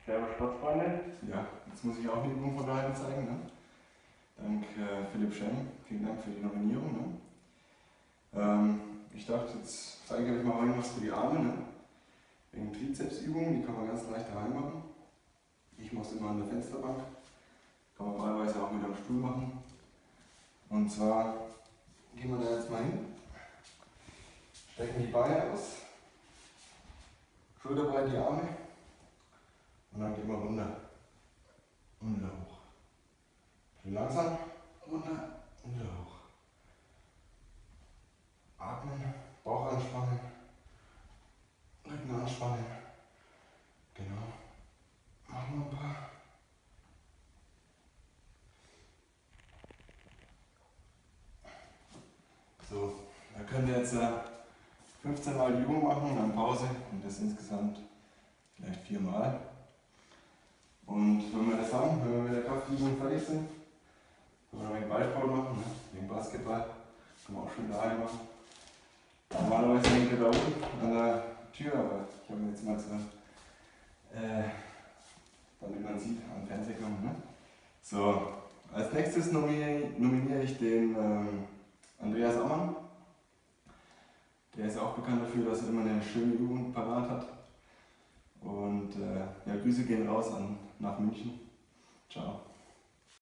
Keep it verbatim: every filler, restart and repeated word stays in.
Servus Sportfreunde. Ja, jetzt muss ich auch eine Übung vorbereiten zeigen. Ne? Dank äh, Philipp Schemm, vielen Dank für die Nominierung. Ne? Ähm, ich dachte, jetzt zeige ich euch mal was für die Arme. Ne? Wegen Trizepsübungen, die kann man ganz leicht daheim machen. Ich mache es immer an der Fensterbank. Kann man wahlweise auch mit am Stuhl machen. Und zwar gehen wir da jetzt mal hin, strecken die Beine aus, schulterbreit die Arme und dann gehen wir runter und wieder hoch. Schön langsam, runter und wieder hoch. Atmen, Bauch anspannen, Rücken anspannen. Genau. Machen wir ein paar. So, da könnt ihr jetzt äh, fünfzehn Mal die Übung machen, dann Pause und das insgesamt vielleicht vier Mal. Und wenn wir das haben, wenn wir mit der Kraftübung fertig sind, können wir noch einen Ballsport machen, ne? Wegen Basketball, können wir auch schön daheim machen. Normalerweise hängt er da unten an der Tür, aber ich habe ihn jetzt mal so, äh, damit man sieht, am Fernseher kommen. Ne? So, als nächstes nominiere, nominiere ich den ähm, Andreas Ammann. Der ist auch bekannt dafür, dass er immer eine schöne Übung parat hat. Und äh, ja, Grüße gehen raus an, nach München. Ciao.